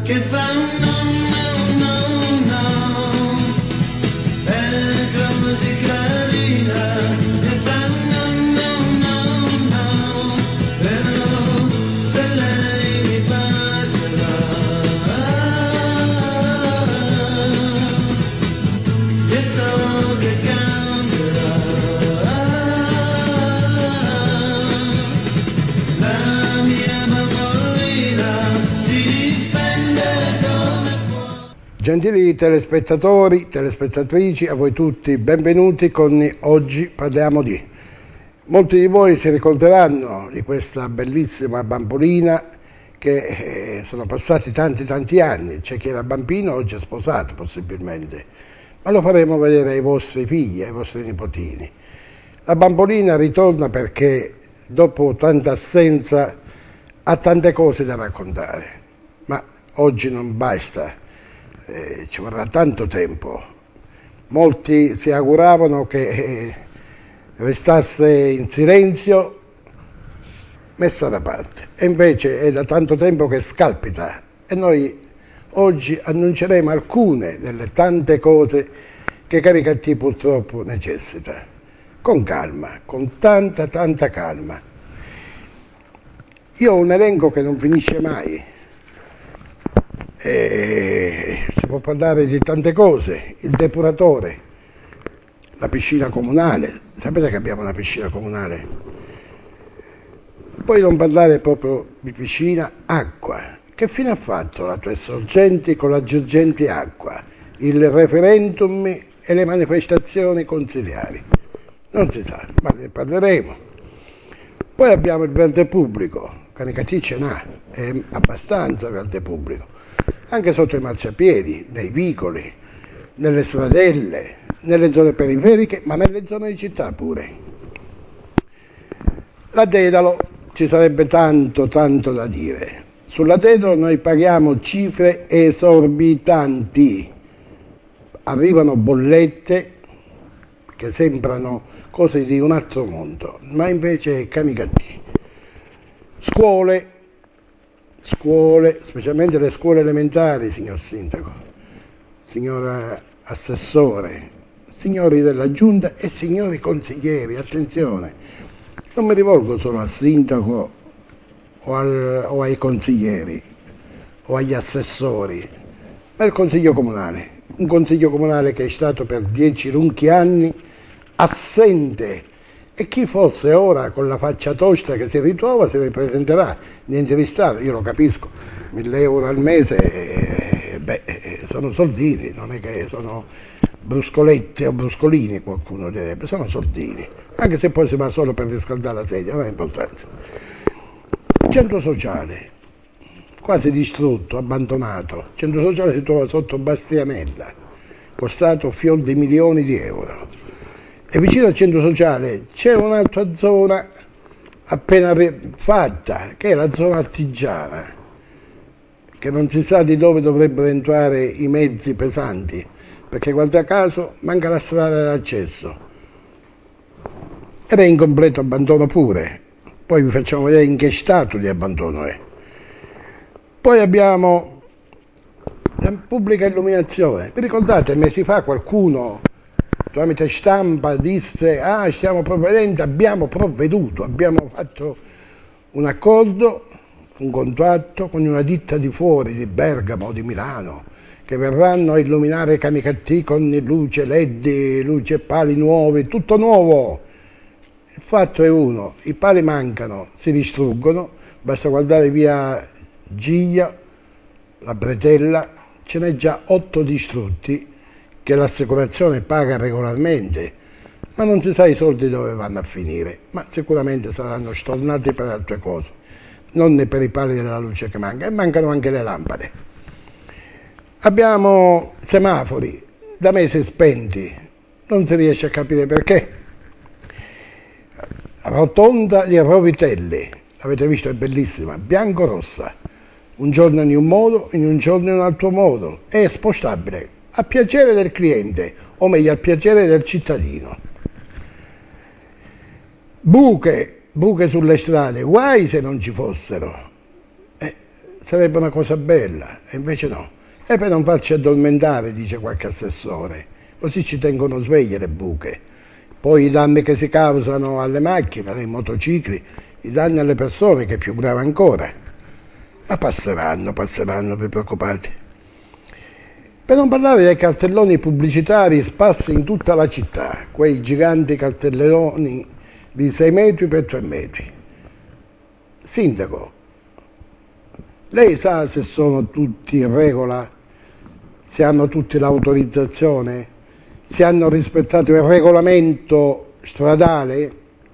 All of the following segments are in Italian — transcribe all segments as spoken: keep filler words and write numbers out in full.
che fa no, no, no, no, è così carina, che fa no, no, no, no, però se lei mi bacerà, io so che cambierà, la mia bambolina si difende come può. Gentili telespettatori, telespettatrici, a voi tutti benvenuti con Oggi parliamo di. Molti di voi si ricorderanno di questa bellissima bambolina che eh, sono passati tanti tanti anni, c'è chi era bambino, oggi è sposato possibilmente, ma lo faremo vedere ai vostri figli, ai vostri nipotini. La bambolina ritorna perché dopo tanta assenza ha tante cose da raccontare, ma oggi non basta. Eh, ci vorrà tanto tempo. Molti si auguravano che eh, restasse in silenzio, messa da parte, e invece è da tanto tempo che scalpita e noi oggi annunceremo alcune delle tante cose che Caricattì purtroppo necessita, con calma, con tanta tanta calma. Io ho un elenco che non finisce mai. E si può parlare di tante cose, il depuratore, la piscina comunale, sapete che abbiamo una piscina comunale? Poi non parlare proprio di piscina, acqua, che fine ha fatto la tua sorgenti con la Girgenti Acqua, il referendum e le manifestazioni consiliari? Non si sa, ma ne parleremo. Poi abbiamo il verde pubblico, Caricattì ce n'ha, è abbastanza verde pubblico, anche sotto i marciapiedi, nei vicoli, nelle stradelle, nelle zone periferiche, ma nelle zone di città pure. La Dedalo, ci sarebbe tanto tanto da dire. Sulla Dedalo noi paghiamo cifre esorbitanti, arrivano bollette che sembrano cose di un altro mondo, ma invece è Caricattì. Scuole, scuole, specialmente le scuole elementari, signor Sindaco, signora Assessore, signori della Giunta e signori consiglieri, attenzione, non mi rivolgo solo al Sindaco o, al, o ai consiglieri o agli assessori, ma al Consiglio Comunale, un Consiglio Comunale che è stato per dieci lunghi anni assente. E chi fosse ora con la faccia tosta che si ritrova si ripresenterà, niente di strano, io lo capisco, mille euro al mese, eh, beh, eh, sono soldini, non è che sono bruscolette o bruscolini, qualcuno direbbe, sono soldini, anche se poi si va solo per riscaldare la sedia, non ha importanza. Centro sociale, quasi distrutto, abbandonato, centro sociale si trova sotto Bastianella, costato fior di milioni di euro. E vicino al centro sociale c'è un'altra zona appena fatta, che è la zona artigiana, che non si sa di dove dovrebbero entrare i mezzi pesanti, perché guarda caso manca la strada d'accesso. Ed è in completo abbandono pure, poi vi facciamo vedere in che stato di abbandono è. Poi abbiamo la pubblica illuminazione. Vi ricordate, mesi fa qualcuno tramite stampa disse ah stiamo provvedendo, abbiamo provveduto, abbiamo fatto un accordo, un contratto con una ditta di fuori, di Bergamo o di Milano, che verranno a illuminare Caricattì con luce L E D, luce e pali nuovi, tutto nuovo. Il fatto è uno, i pali mancano, si distruggono, basta guardare via Giglia, la Bretella, ce n'è già otto distrutti, che l'assicurazione paga regolarmente, ma non si sa i soldi dove vanno a finire, ma sicuramente saranno stornati per altre cose, non per i pali della luce che manca, e mancano anche le lampade. Abbiamo semafori da mesi spenti, non si riesce a capire perché. Rotonda di Rovitelli, avete visto, è bellissima, bianco-rossa, un giorno in un modo, in un giorno in un altro modo, è spostabile a piacere del cliente, o meglio, al piacere del cittadino. Buche, buche sulle strade, guai se non ci fossero. Eh, sarebbe una cosa bella, e invece no. E per non farci addormentare, dice qualche assessore, così ci tengono sveglie le buche. Poi i danni che si causano alle macchine, ai motocicli, i danni alle persone, che è più grave ancora. Ma passeranno, passeranno, vi preoccupate. Per non parlare dei cartelloni pubblicitari sparsi in tutta la città, quei giganti cartelloni di sei metri per tre metri. Sindaco, lei sa se sono tutti in regola? Se hanno tutti l'autorizzazione? Se hanno rispettato il regolamento stradale?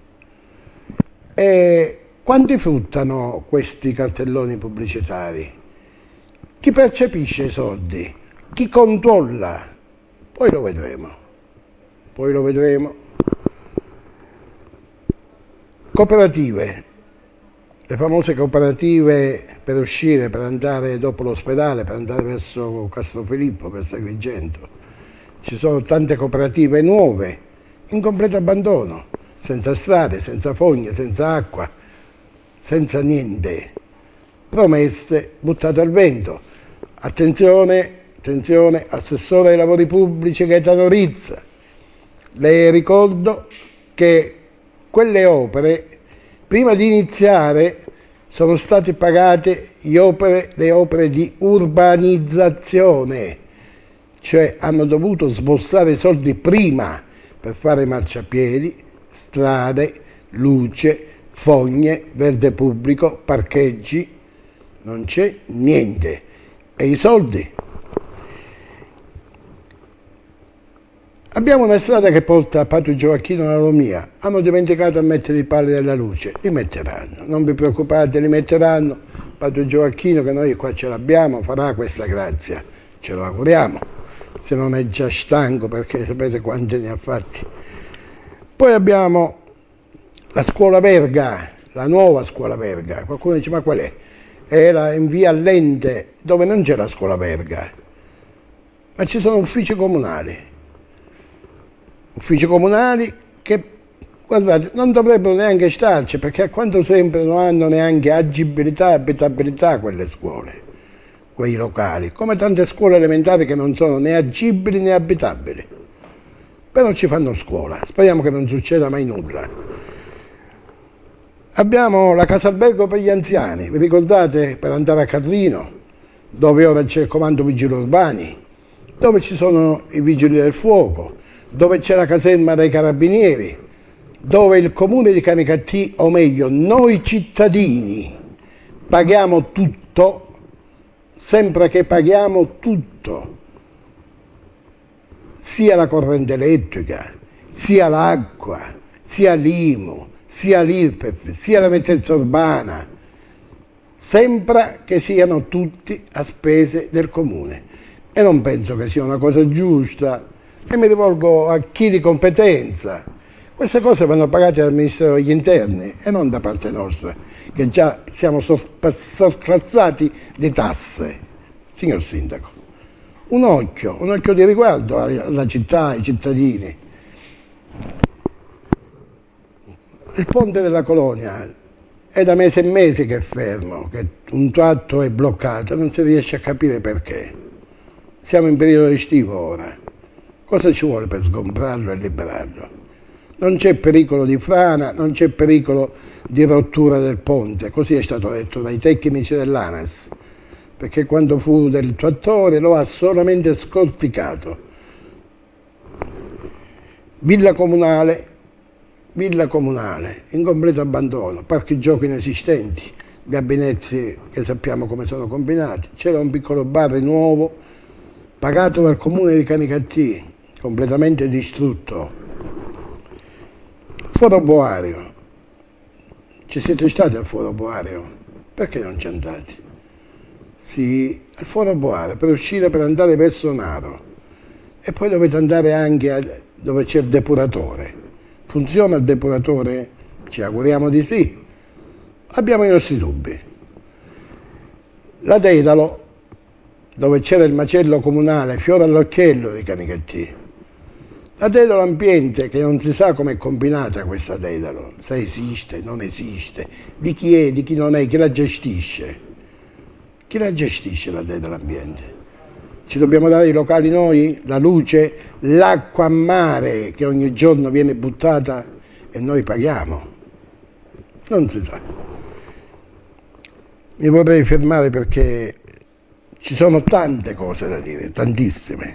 E quanti fruttano questi cartelloni pubblicitari? Chi percepisce i soldi? Chi controlla? Poi lo vedremo. Poi lo vedremo. Cooperative. Le famose cooperative per uscire, per andare dopo l'ospedale, per andare verso Castrofilippo, verso Agrigento. Ci sono tante cooperative nuove, in completo abbandono, senza strade, senza fogne, senza acqua, senza niente. Promesse buttate al vento. Attenzione, attenzione, assessore ai lavori pubblici Gaetano Rizza. Le ricordo che quelle opere, prima di iniziare, sono state pagate le opere, le opere di urbanizzazione, cioè hanno dovuto sborsare soldi prima per fare marciapiedi, strade, luce, fogne, verde pubblico, parcheggi. Non c'è niente. E i soldi? Abbiamo una strada che porta a Patio Gioacchino alla Romia. Hanno dimenticato a mettere i pali della luce. Li metteranno, non vi preoccupate, li metteranno. Patio Gioacchino, che noi qua ce l'abbiamo, farà questa grazia. Ce lo auguriamo, se non è già stanco, perché sapete quante ne ha fatti. Poi abbiamo la scuola Verga, la nuova scuola Verga. Qualcuno dice, ma qual è? Era in via Allente, dove non c'è la scuola Verga, ma ci sono uffici comunali. Uffici comunali che, guardate, non dovrebbero neanche starci, perché a quanto sempre non hanno neanche agibilità e abitabilità quelle scuole, quei locali, come tante scuole elementari che non sono né agibili né abitabili. Però ci fanno scuola, speriamo che non succeda mai nulla. Abbiamo la casa albergo per gli anziani, vi ricordate, per andare a Carlino, dove ora c'è il comando vigili urbani, dove ci sono i vigili del fuoco, dove c'è la caserma dei carabinieri, dove il comune di Canicattì, o meglio noi cittadini, paghiamo tutto, sempre che paghiamo tutto, sia la corrente elettrica, sia l'acqua, sia l'I M U, sia l'I R P E F, sia la nettezza urbana, sempre che siano tutti a spese del comune. E non penso che sia una cosa giusta, e mi rivolgo a chi di competenza. Queste cose vanno pagate dal Ministero degli Interni e non da parte nostra, che già siamo sorclassati di tasse. Signor Sindaco, un occhio, un occhio di riguardo alla città, ai cittadini. Il ponte della Colonia è da mesi e mesi che è fermo, che un tratto è bloccato, non si riesce a capire perché. Siamo in periodo estivo ora. Cosa ci vuole per sgombrarlo e liberarlo? Non c'è pericolo di frana, non c'è pericolo di rottura del ponte, così è stato detto dai tecnici dell'ANAS, perché quando fu del trattore lo ha solamente scorticato. Villa comunale, villa comunale, in completo abbandono, parchi giochi inesistenti, gabinetti che sappiamo come sono combinati, c'era un piccolo bar nuovo, pagato dal comune di Canicattì, completamente distrutto. Foro Boario, ci siete stati al Foro Boario? Perché non ci andate? Sì, al Foro Boario, per uscire, per andare verso Naro, e poi dovete andare anche a, dove c'è il depuratore. Funziona il depuratore? Ci auguriamo di sì. Abbiamo i nostri dubbi. La Dedalo, dove c'era il macello comunale, fiore all'occhiello di Canicattì. La Dedalo ambiente, che non si sa come è combinata questa Dedalo, se esiste, non esiste, di chi è, di chi non è, chi la gestisce. Chi la gestisce la dea dell'ambiente? Ci dobbiamo dare i locali noi, la luce, l'acqua a mare che ogni giorno viene buttata e noi paghiamo? Non si sa. Mi vorrei fermare perché ci sono tante cose da dire, tantissime.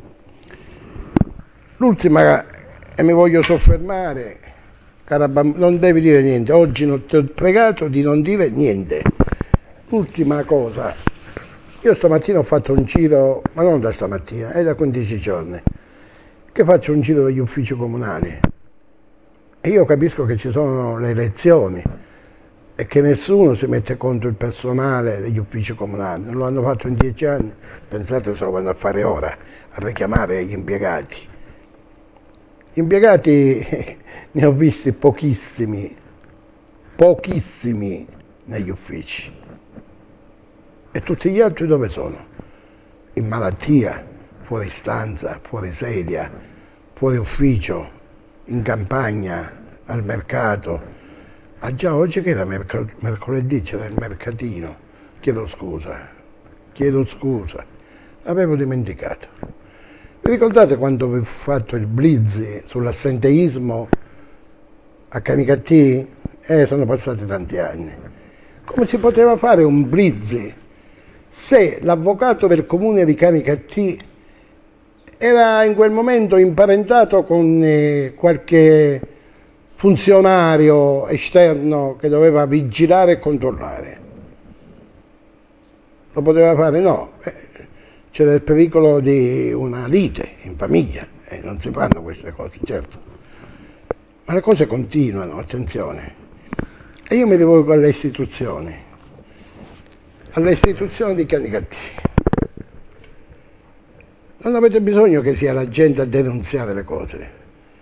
L'ultima, e mi voglio soffermare, cara bambina, non devi dire niente, oggi non ti ho pregato di non dire niente. L'ultima cosa, io stamattina ho fatto un giro, ma non da stamattina, è da quindici giorni, che faccio un giro degli uffici comunali e io capisco che ci sono le elezioni e che nessuno si mette contro il personale degli uffici comunali, non lo hanno fatto in dieci anni, pensate se lo vanno a fare ora, a richiamare gli impiegati. Gli impiegati ne ho visti pochissimi, pochissimi negli uffici. E tutti gli altri dove sono? In malattia, fuori stanza, fuori sedia, fuori ufficio, in campagna, al mercato. Ah già, oggi che era merc- mercoledì, c'era il mercatino. Chiedo scusa, chiedo scusa, l'avevo dimenticato. Vi ricordate quando vi ho fatto il blitz sull'assenteismo a Canicattì? Eh, sono passati tanti anni. Come si poteva fare un blitz se l'avvocato del comune di Canicattì era in quel momento imparentato con eh, qualche funzionario esterno che doveva vigilare e controllare? Lo poteva fare? No. Eh, c'era il pericolo di una lite in famiglia e eh, non si fanno queste cose, certo. Ma le cose continuano, attenzione. E io mi rivolgo alle istituzioni, alle istituzioni di Canicattì. Non avete bisogno che sia la gente a denunziare le cose.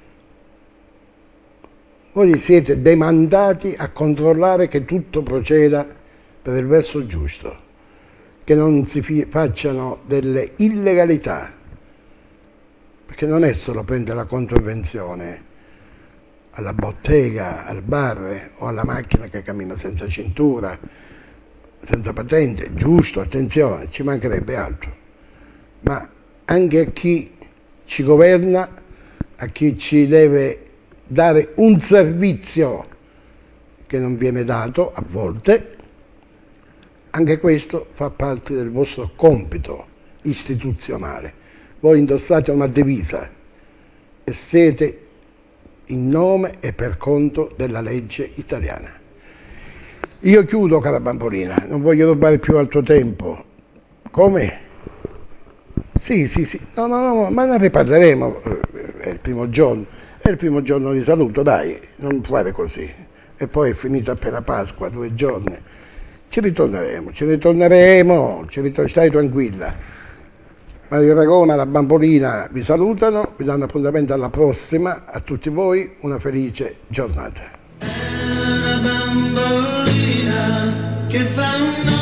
Voi siete demandati a controllare che tutto proceda per il verso giusto, che non si facciano delle illegalità, perché non è solo prendere la contravvenzione alla bottega, al bar o alla macchina che cammina senza cintura, senza patente, giusto, attenzione, ci mancherebbe altro, ma anche a chi ci governa, a chi ci deve dare un servizio che non viene dato a volte, anche questo fa parte del vostro compito istituzionale. Voi indossate una divisa e siete in nome e per conto della legge italiana. Io chiudo, cara bambolina, non voglio rubare più altro tempo. Come? Sì, sì, sì, no, no, no, ma ne riparleremo, è il primo giorno, è il primo giorno di saluto, dai, non fare così. E poi è finita appena Pasqua, due giorni. Ci ritorneremo, ci ritorneremo, ci ritor- stai tranquilla. Mario Ragona, la bambolina vi salutano, vi danno appuntamento alla prossima, a tutti voi una felice giornata. Una bambolina che fa un